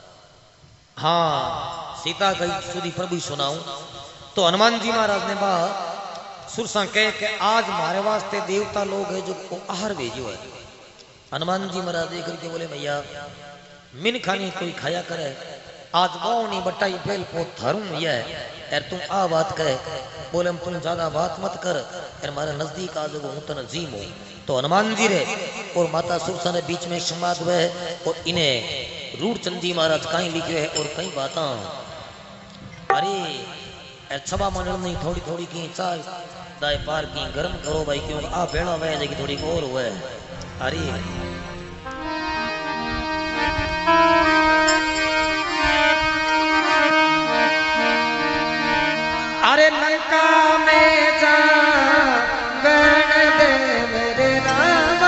हाँ सीता गई सुधी प्रभु सुनाऊं। तो हनुमान जी महाराज ने बा सुरसा कह के आज मारे वास्ते देवता लोग है जो को आहार भेजो है। हनुमान जी महाराज देख के बोले भैया मिन खानी कोई खाया करे, आज वो नहीं बटाई पहल को धर्म यह यार तुम आ बात करे। बोले हम तुम ज्यादा बात मत कर यार हमारे नजदीक आ जाओ हूं तो नजीम हो। तो हनुमान जी रे और माता सुरसा ने बीच में संवाद हुए और इन्हें रूढ़चंद जी महाराज कहीं लिखे है और कई बात अरे सभा मंडल नहीं थोड़ी थोड़ी की चाय दाए पार की गर्म करो भाई क्यों आ भेड़ा वह जगह थोड़ी और हुए। अरे अरे लंका में जा गण दे मेरे रामा,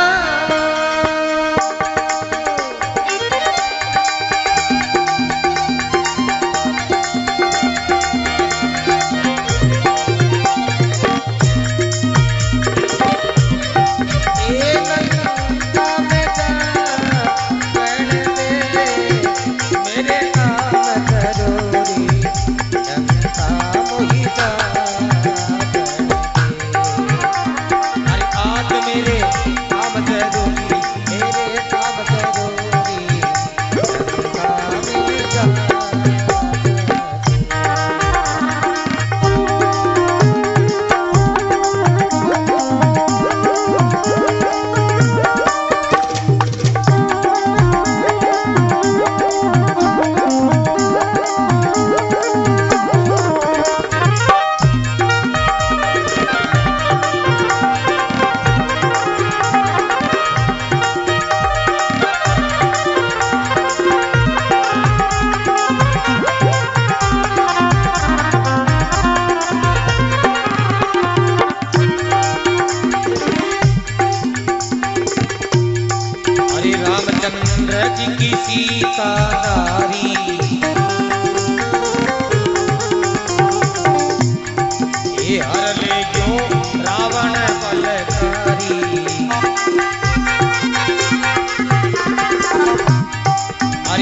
की सीता नारी ये हर ले क्यों रावण बलकारी।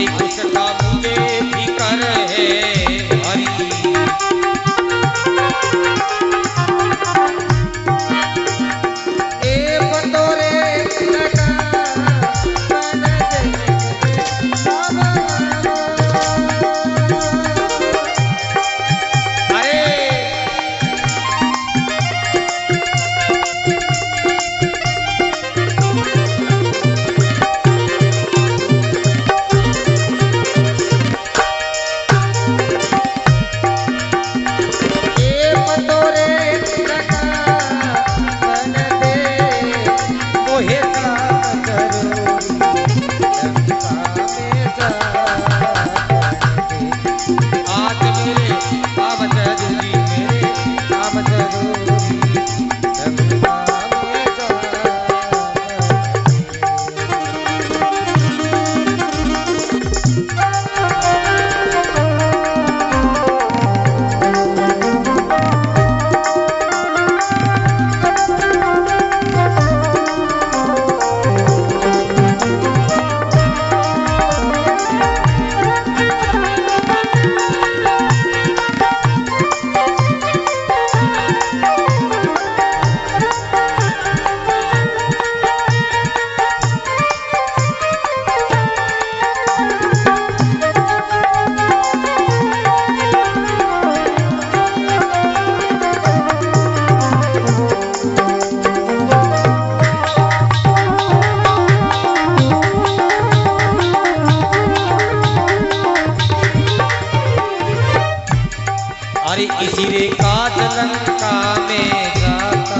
अरे इसी रे काज लंका में जाता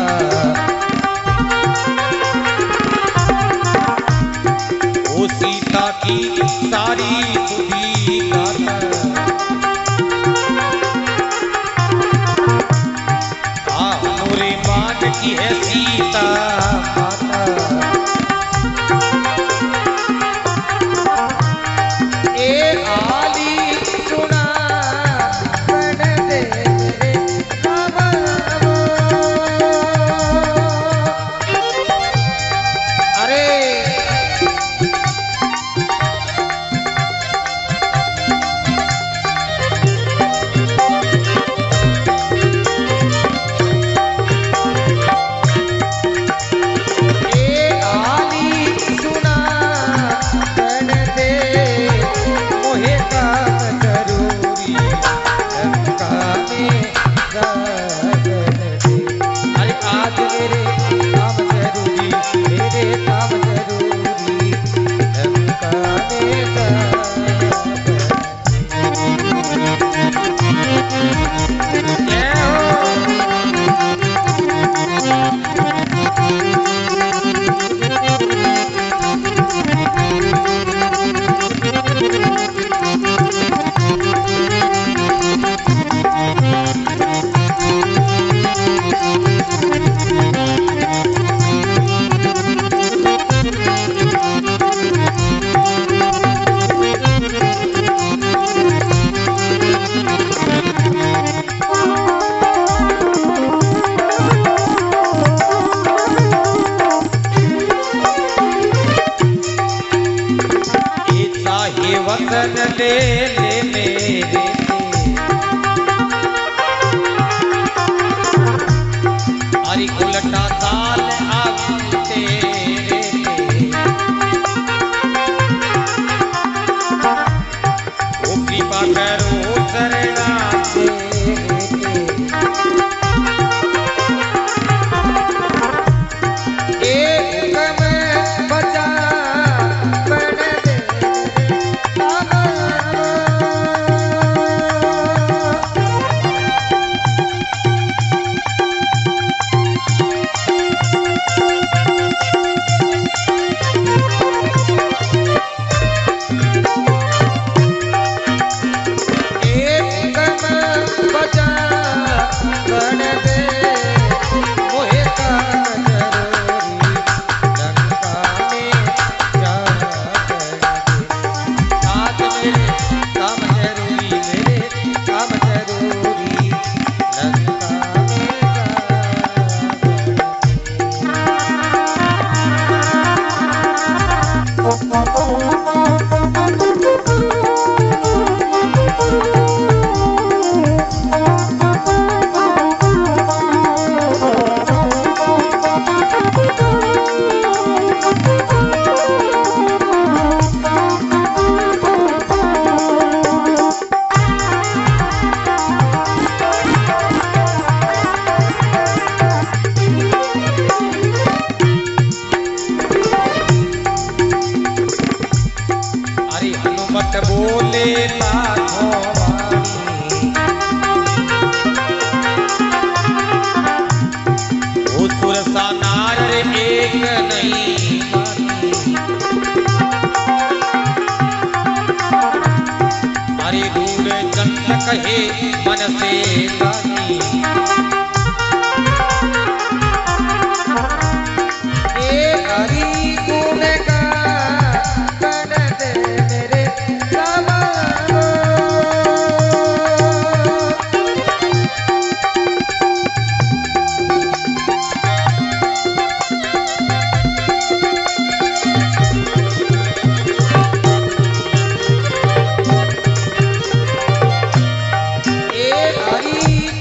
ओ सीता की सारी सुधी गाता आ मोरे मान की है सीता माता ए आली सुना वतन ले ले मेरे अरे उलटा साल आगे तेरे ओ कृपा करो शरणा बोले लाखों वाणी ओ सुरसा नार एक नहीं मानी अरे दूर चंद कहे मन से लानी ए हरि गुण का हरी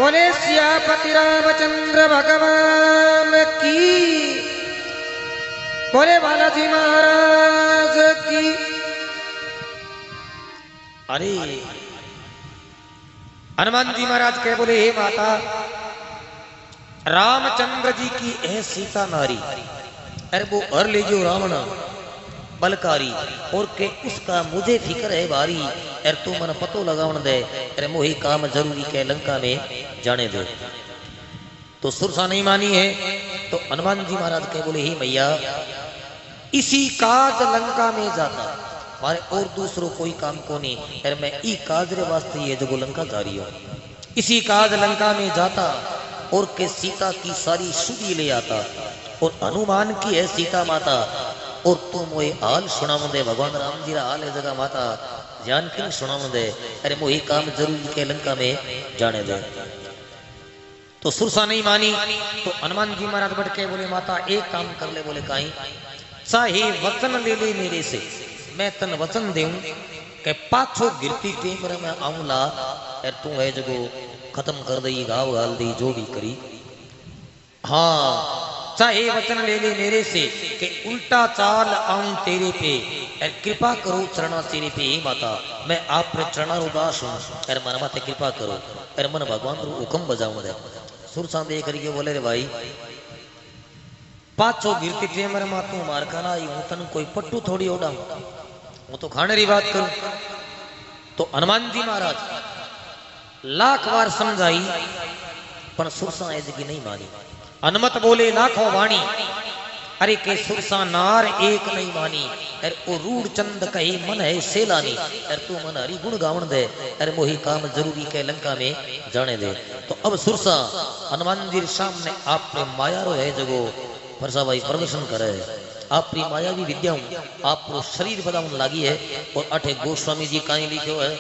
बोले सियापति रामचंद्र भगवान की, बोले बालाजी महाराज की। अरे हनुमान जी महाराज कह बोले हे माता, रामचंद्र जी की है सीता नारी, अरे वो हर ले जो रावण बलकारी और के उसका मुझे फिक्र है भारी, अरे तू मन पतो लगावन दे, अरे मोही काम जरूरी के लंका में जाने दे। तो सुरसा नहीं मानी है, तो हनुमान जी महाराज कह बोले हे मैया, इसी काज लंका में जाता, मारे और दूसरों कोई काम को नहीं, अरे मैं ई काज रे वास्ते ये जगो लंका जा रही हूं, इसी काज लंका में जाता और के सीता की सारी सुधी ले आता, और हनुमान की है सीता माता, और तू मोहे हाल सुनाव दे, भगवान राम जी रा हाल है जगह माता जानकी सुनाव दे, अरे मोही काम जरूर के लंका में जाने दे। तो सुरसा नहीं मानी, तो हनुमान जी महाराज बैठ के बोले माता एक काम कर ले, बोले काई, चाहे वचन ले ले मेरे से, मैं तन वचन देऊं के पाछो गिरती टेम रे मैं आऊंला, अरे तू है जगो खत्म कर दई, गाव गाल दी जो भी करी। हाँ चाहे वचन ले ले मेरे से कि उल्टा चाल आऊं तेरे पे, अरे कृपा करो चरणा तेरे पे हे माता, मैं आप पे चरणा उदास हूं, अरे मन माते कृपा करो, अरे मन भगवान रो हुक्म बजाऊं दे। सुरसा देख करके बोले रे भाई, पाछो गिरती टेम रे मातू मार खाना हूं, तन कोई पट्टू थोड़ी ओडाऊं, वो तो खाने री बात करूं। तो हनुमान जी महाराज लाख बार समझाई, पर सुरसा ऐज की नहीं मानी। हनुमत बोले लाखों वाणी, अरे के सुरसा नार एक नहीं मानी, अरे ओ रूढ़ चंद कही मन है सेलानी, अरे तू मन हरि गुण गावन दे, अरे मोही काम जरूरी के लंका में जाने दे। तो अब सुरसा हनुमान जी सामने आपने माया रो है जगो परसा भाई प्रदर्शन करे, आपकी मायावी विद्या आप शरीर बदावन लागी है, और अठे गोस्वामी जी कहीं लिखो है,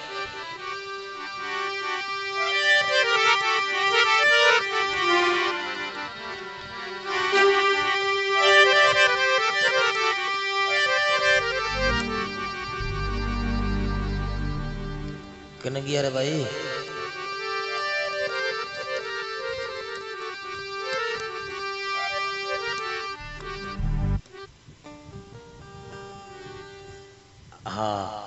कने गया रे भाई, हाँ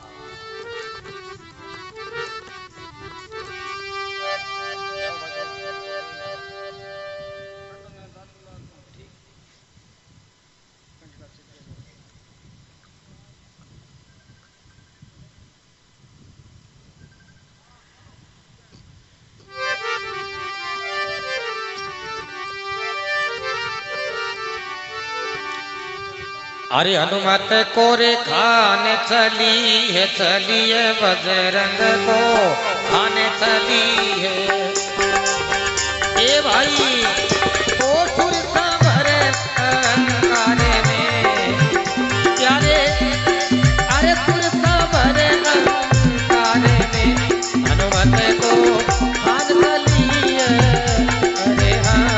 अरे हनुमत को रे खाने चली है, चली है बजरंग को खाने चली है, ए भाई ओ सुरसा भरे अंगारे में, प्यारे अरे सुरसा भरे अंगारे में, हनुमत को खान चली है, अरे हाँ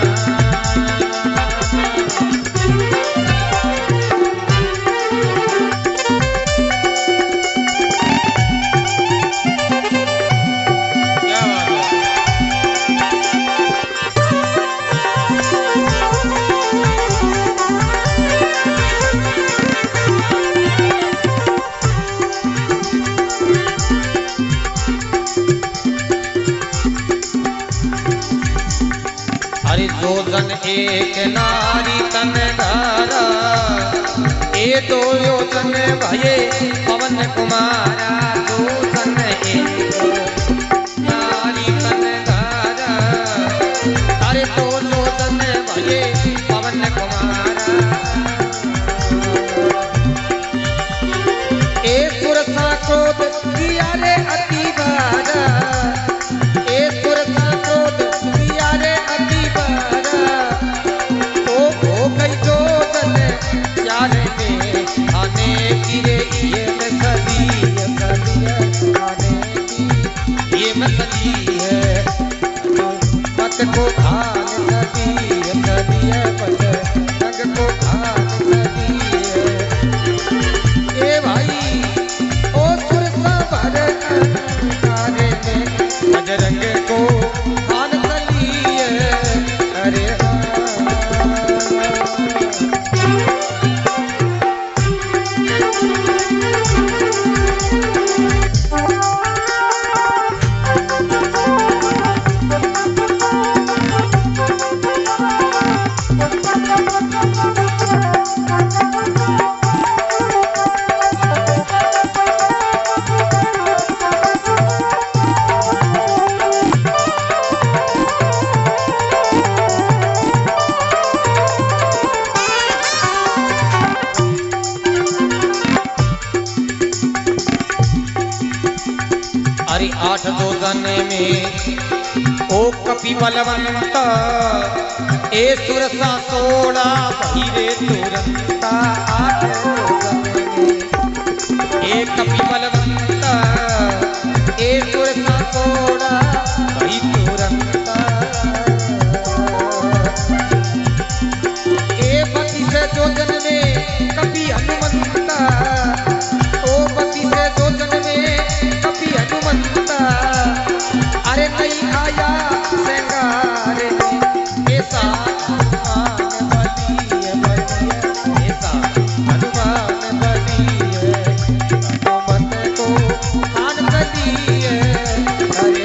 योजन एक नारी तन धारा, ए दो योजन भये पवन कुमारा, योजन एक नारी तन धारा, अरे दो योजन भये पवन कुमारा, ए सुरसा क्रोध किया रे अति बारा, ए सुरसा क्रोध किया रे अति बारा, आने की रे ये मैं सदी सदी आने की ये मैं सदी है, पत को खान सदी सदी है, पत तक को खान सदी है, ए भाई ओ सुरसा भरे अंगारे में, बजरंग को ओ कपि बलवंत ए सुरसा सोड़ा भीरे तुरंता आठ ए कपि बलवंत ए सुरसा सोड़ा भई तुरंता ए पति से जो जन्मे कपि हनुमंता ओ पति से जो जन्मे कपि हनुमंता अरे नहीं आया श्रृंगार ऐसा हनुमान बलिए बलिए ऐसा हनुमान बलिए हनुमत को मान बलिए अरे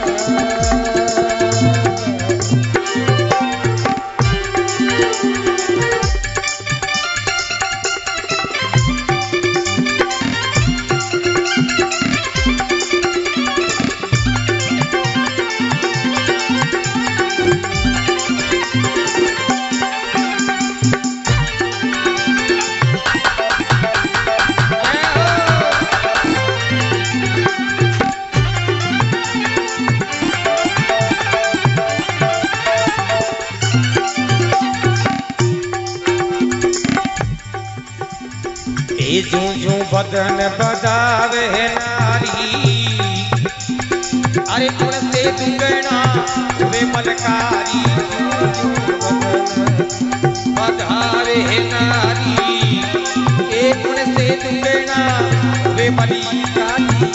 जो जो बदन बदावे नारी अरे गुण से दुगना वे मलकारी बदावे नारी ए गुण से दुगना वे मलिकारी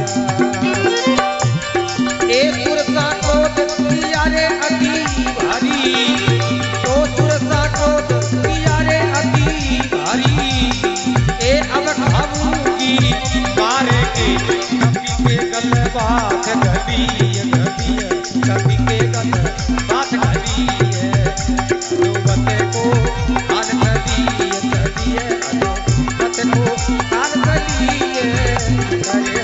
ए सुरसा को दिया रे अति भारी तो सुरसा को दिया रे अति भारी ए अब खाऊंगी मारे के कभी के गल बात गली गली कभी के गल बात गली अनुमत को आन गली गली अनुमत को आन गली अरे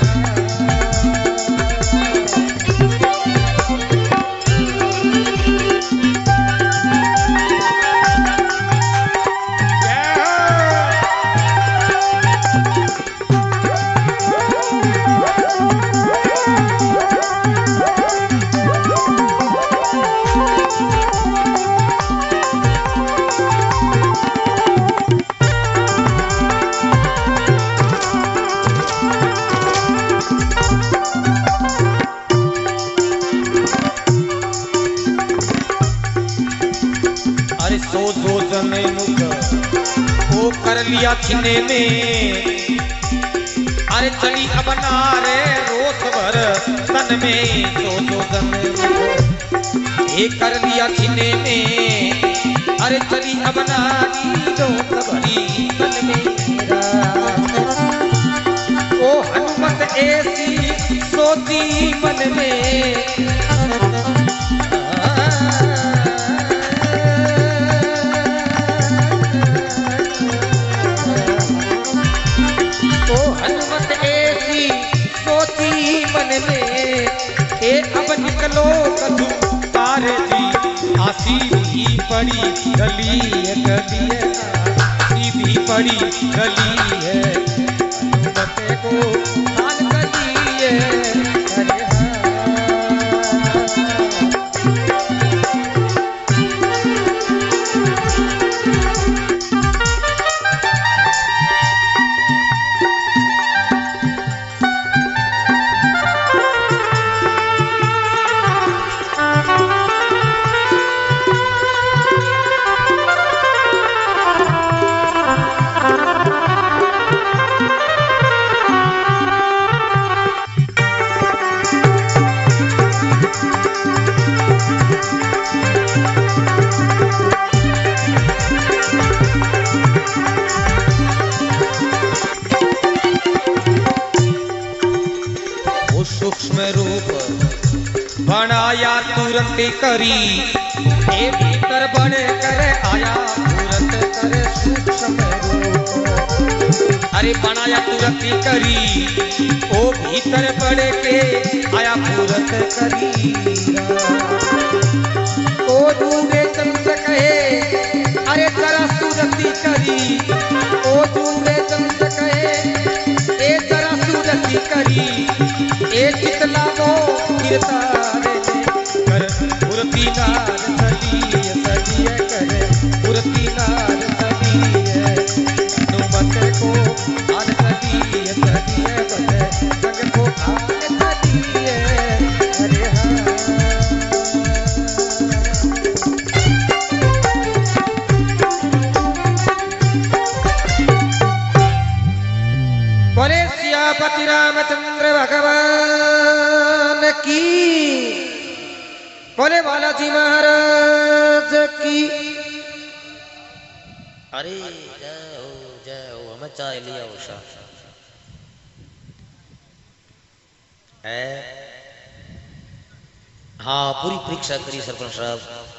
सो दो जने मुख वो कर लिया छिने में अरे चली अब नारे रोस भर तन में सो दो जने मुख ये कर लिया छिने में अरे चली अब नारी रोस भरी तन में ओ हनुमत ऐसी सोची मन में अब निकलो कदू तारे जी आसी भी पड़ी गली है गली है आसी भी पड़ी गली है अनुमत को मान गली है अरे सूक्ष्म रूप बनाया तुरंत करी ए भीतर बड़े करे आया तुरंत करे सूक्ष्म रूप अरे बनाया तुरंत करी ओ भीतर बड़े के आया तुरंत करी ओ दूरे चंद्र कहे अरे जरा सूरती करी ओ दूरे चंद्र कहे ए जरा सूरती करी ए चितला वो गिरता बोले सियापति रामचंद्र भगवान की, बोले बालाजी महाराज की। अरे जय हो जय हो, हमें चाय लिया उषा है। हाँ पूरी परीक्षा करी सरपंच साहब।